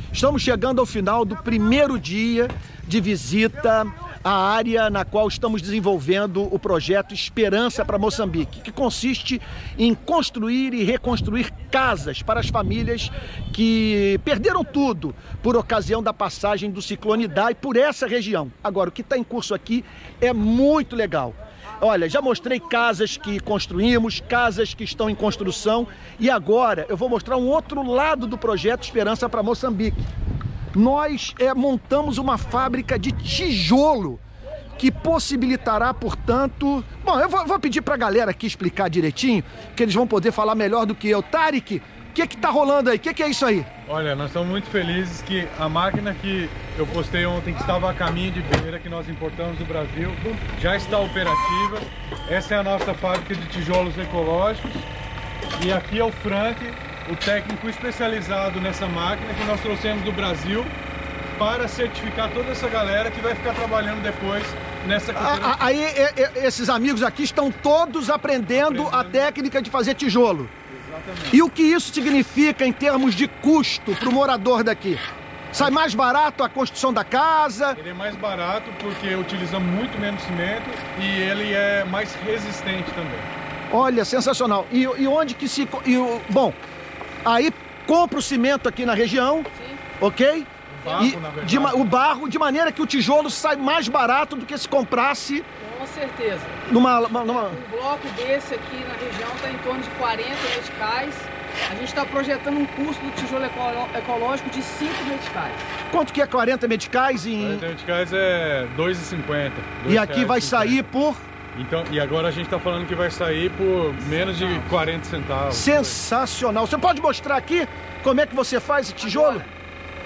Estamos chegando ao final do primeiro dia de visita à área na qual estamos desenvolvendo o projeto Esperança para Moçambique, que consiste em construir e reconstruir casas para as famílias que perderam tudo por ocasião da passagem do ciclone Idai por essa região. Agora, o que está em curso aqui é muito legal. Olha, já mostrei casas que construímos, casas que estão em construção e agora eu vou mostrar um outro lado do projeto Esperança para Moçambique. Nós montamos uma fábrica de tijolo que possibilitará, portanto... Bom, eu vou pedir para a galera aqui explicar direitinho, que eles vão poder falar melhor do que eu. Tarik, o que está rolando aí? O que é isso aí? Olha, nós estamos muito felizes que a máquina que eu postei ontem, que estava a caminho de Beira, que nós importamos do Brasil, já está operativa. Essa é a nossa fábrica de tijolos ecológicos. E aqui é o Frank, o técnico especializado nessa máquina que nós trouxemos do Brasil para certificar toda essa galera que vai ficar trabalhando depois nessa cultura. Aí esses amigos aqui estão todos aprendendo a técnica de fazer tijolo. Exatamente. E o que isso significa em termos de custo para o morador daqui? Sai mais barato a construção da casa? Ele é mais barato porque utiliza muito menos cimento e ele é mais resistente também. Olha, sensacional. E onde que se... bom, aí compra o cimento aqui na região, sim, ok? O barro, de maneira que o tijolo sai mais barato do que se comprasse... Com certeza. Um bloco desse aqui na região está em torno de 40 meticais. A gente está projetando um custo do tijolo ecológico de 5 meticais. Quanto que é 40 meticais? 40 meticais é R$2,50. E aqui vai sair por... Então, e agora a gente está falando que vai sair por menos de 40 centavos. Sensacional. Você pode mostrar aqui como é que você faz esse tijolo? Agora.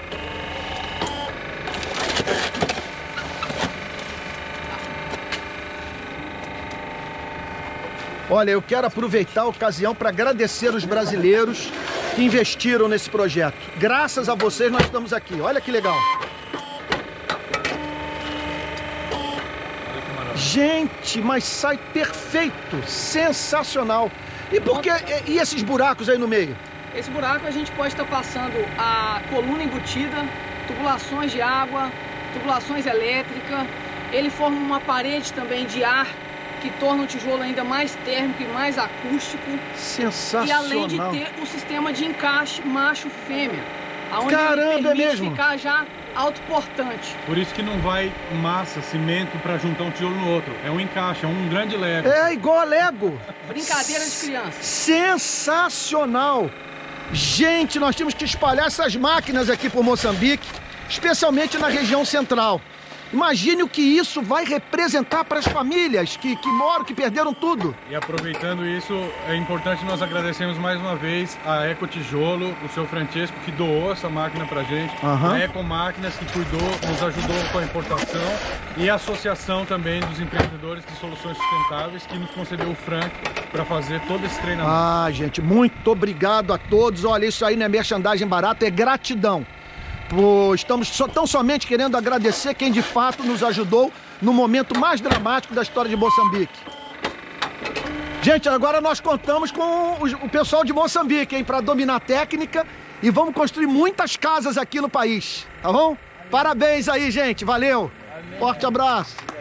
Olha, eu quero aproveitar a ocasião para agradecer os brasileiros que investiram nesse projeto. Graças a vocês nós estamos aqui. Olha que legal. Gente, mas sai perfeito, sensacional. E por que e esses buracos aí no meio? Esse buraco a gente pode estar passando a coluna embutida, tubulações de água, tubulações elétricas. Ele forma uma parede também de ar que torna o tijolo ainda mais térmico e mais acústico. Sensacional. E além de ter o sistema de encaixe macho-fêmea, onde caramba, ele permite é mesmo? ficar já autoportante. Por isso que não vai massa, cimento para juntar um tijolo no outro. É um encaixe, é um grande Lego. É igual a Lego. Brincadeira de criança. Sensacional. Gente, nós temos que espalhar essas máquinas aqui por Moçambique, especialmente na região central. Imagine o que isso vai representar para as famílias que moram, que perderam tudo. E aproveitando isso, é importante nós agradecermos mais uma vez a Ecotijolo, o seu Francesco, que doou essa máquina para a gente, a Ecomáquinas, que cuidou, nos ajudou com a importação, e a Associação também dos Empreendedores de Soluções Sustentáveis, que nos concedeu o Frank para fazer todo esse treinamento. Ah, gente, muito obrigado a todos. Olha, isso aí não é merchandising barato, é gratidão. Estamos tão somente querendo agradecer quem de fato nos ajudou no momento mais dramático da história de Moçambique. Gente, agora nós contamos com o pessoal de Moçambique, hein, para dominar a técnica e vamos construir muitas casas aqui no país, tá bom? Parabéns aí, gente, valeu. Forte abraço.